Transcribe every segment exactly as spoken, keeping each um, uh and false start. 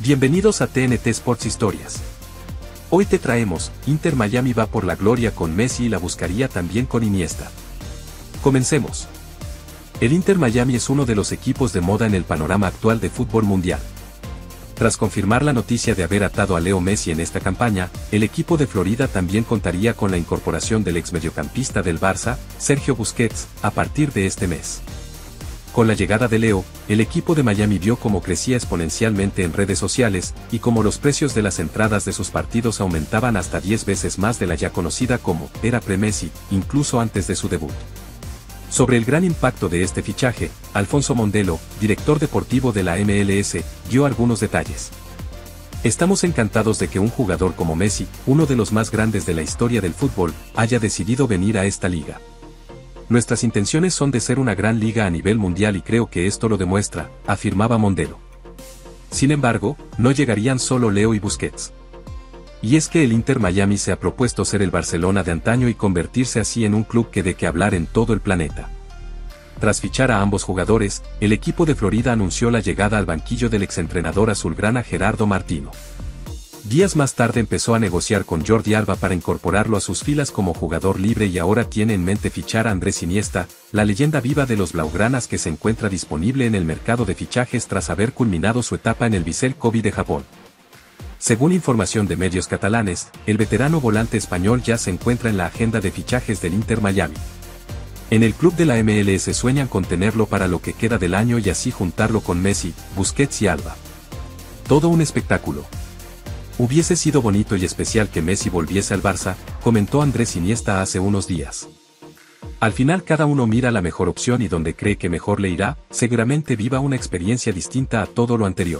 Bienvenidos a T N T Sports Historias. Hoy te traemos, Inter Miami va por la gloria con Messi y la buscaría también con Iniesta. Comencemos. El Inter Miami es uno de los equipos de moda en el panorama actual de fútbol mundial. Tras confirmar la noticia de haber atado a Leo Messi en esta campaña, el equipo de Florida también contaría con la incorporación del ex mediocampista del Barça, Sergio Busquets, a partir de este mes. Con la llegada de Leo, el equipo de Miami vio cómo crecía exponencialmente en redes sociales, y cómo los precios de las entradas de sus partidos aumentaban hasta diez veces más de la ya conocida como era pre-Messi, incluso antes de su debut. Sobre el gran impacto de este fichaje, Alfonso Mondelo, director deportivo de la M L S, dio algunos detalles. Estamos encantados de que un jugador como Messi, uno de los más grandes de la historia del fútbol, haya decidido venir a esta liga. Nuestras intenciones son de ser una gran liga a nivel mundial y creo que esto lo demuestra, afirmaba Mondelo. Sin embargo, no llegarían solo Leo y Busquets. Y es que el Inter Miami se ha propuesto ser el Barcelona de antaño y convertirse así en un club que dé que hablar en todo el planeta. Tras fichar a ambos jugadores, el equipo de Florida anunció la llegada al banquillo del exentrenador azulgrana Gerardo Martino. Días más tarde empezó a negociar con Jordi Alba para incorporarlo a sus filas como jugador libre y ahora tiene en mente fichar a Andrés Iniesta, la leyenda viva de los blaugranas que se encuentra disponible en el mercado de fichajes tras haber culminado su etapa en el Vissel Kobe de Japón. Según información de medios catalanes, el veterano volante español ya se encuentra en la agenda de fichajes del Inter Miami. En el club de la M L S sueñan con tenerlo para lo que queda del año y así juntarlo con Messi, Busquets y Alba. Todo un espectáculo. Hubiese sido bonito y especial que Messi volviese al Barça, comentó Andrés Iniesta hace unos días. Al final cada uno mira la mejor opción y donde cree que mejor le irá, seguramente viva una experiencia distinta a todo lo anterior.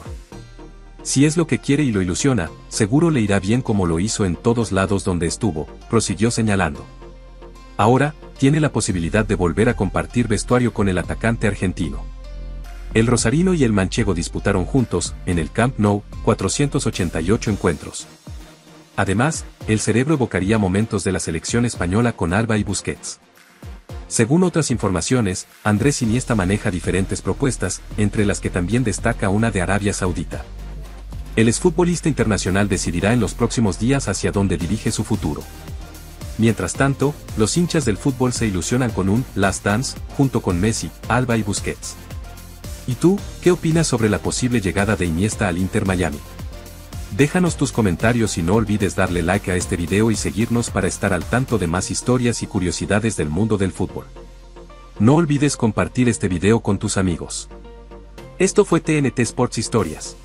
Si es lo que quiere y lo ilusiona, seguro le irá bien como lo hizo en todos lados donde estuvo, prosiguió señalando. Ahora, tiene la posibilidad de volver a compartir vestuario con el atacante argentino. El rosarino y el manchego disputaron juntos, en el Camp Nou, cuatrocientos ochenta y ocho encuentros. Además, el cerebro evocaría momentos de la selección española con Alba y Busquets. Según otras informaciones, Andrés Iniesta maneja diferentes propuestas, entre las que también destaca una de Arabia Saudita. El exfutbolista internacional decidirá en los próximos días hacia dónde dirige su futuro. Mientras tanto, los hinchas del fútbol se ilusionan con un Last Dance, junto con Messi, Alba y Busquets. ¿Y tú, qué opinas sobre la posible llegada de Iniesta al Inter Miami? Déjanos tus comentarios y no olvides darle like a este video y seguirnos para estar al tanto de más historias y curiosidades del mundo del fútbol. No olvides compartir este video con tus amigos. Esto fue T N T Sports Historias.